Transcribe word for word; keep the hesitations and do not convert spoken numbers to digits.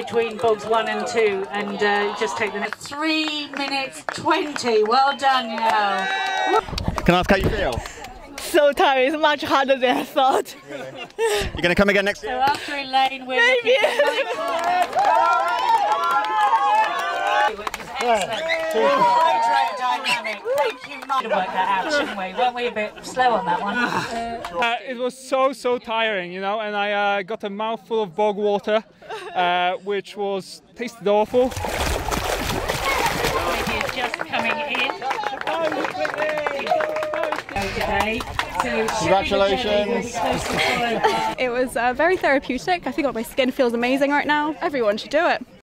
between bogs one and two, and uh, just take the next three minutes twenty. Well done, you know. Can I ask how you feel? So tired. It's much harder than I thought. Really? You're going to come again next year? So after Elaine, we're Maybe. looking at hydrodynamic. Thank you, Mike. Work that out, shouldn't we? Weren't we a bit slow on that one? Uh, it was so, so tiring, you know, and I uh, got a mouthful of bog water, uh, which was tasted awful. It's just coming in. Today. So congratulations. It was uh, very therapeutic. I think my skin feels amazing right now. Everyone should do it.